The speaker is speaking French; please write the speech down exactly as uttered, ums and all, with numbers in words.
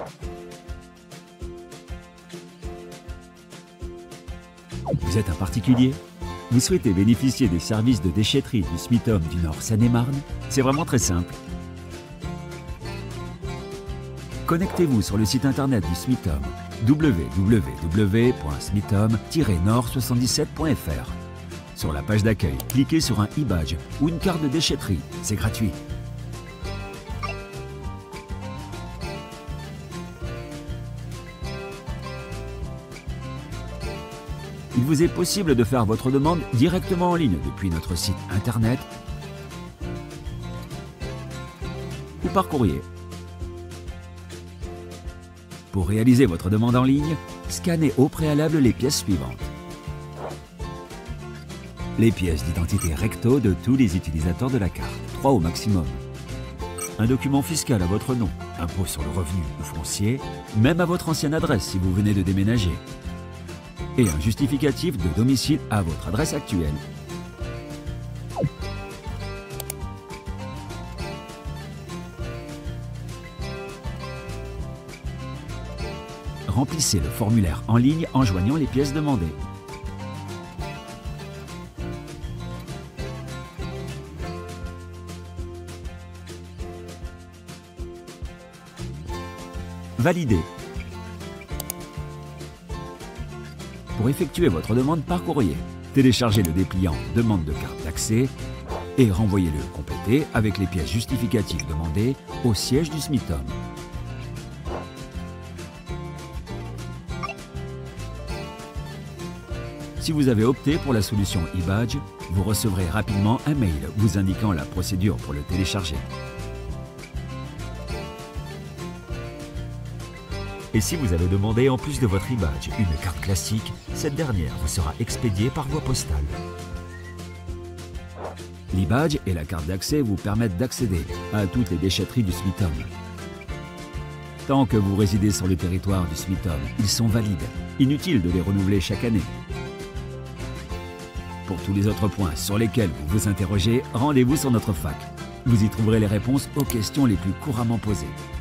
Vous êtes un particulier? Vous souhaitez bénéficier des services de déchetterie du SMITOM du Nord Seine-et-Marne? C'est vraiment très simple. Connectez-vous sur le site internet du SMITOM w w w point smitom tiret nord soixante-dix-sept point f r. Sur la page d'accueil, cliquez sur un e-badge ou une carte de déchetterie. C'est gratuit. Il vous est possible de faire votre demande directement en ligne depuis notre site internet ou par courrier. Pour réaliser votre demande en ligne, scannez au préalable les pièces suivantes. Les pièces d'identité recto de tous les utilisateurs de la carte, trois au maximum. Un document fiscal à votre nom, impôt sur le revenu ou foncier, même à votre ancienne adresse si vous venez de déménager. Et un justificatif de domicile à votre adresse actuelle. Remplissez le formulaire en ligne en joignant les pièces demandées. Validez. Pour effectuer votre demande par courrier, téléchargez le dépliant « Demande de carte d'accès » et renvoyez-le complété avec les pièces justificatives demandées au siège du SMITOM. Si vous avez opté pour la solution e-badge, vous recevrez rapidement un mail vous indiquant la procédure pour le télécharger. Et si vous avez demandé en plus de votre e-badge une carte classique, cette dernière vous sera expédiée par voie postale. L'e-badge et la carte d'accès vous permettent d'accéder à toutes les déchetteries du SMITOM. Tant que vous résidez sur le territoire du SMITOM, ils sont valides. Inutile de les renouveler chaque année. Pour tous les autres points sur lesquels vous vous interrogez, rendez-vous sur notre fac. Vous y trouverez les réponses aux questions les plus couramment posées.